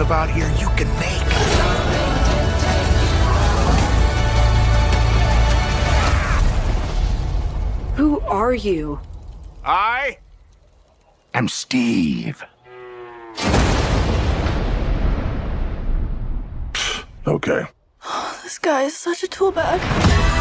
about here, you can make. Who are you? I am Steve. Okay. This guy is such a tool bag.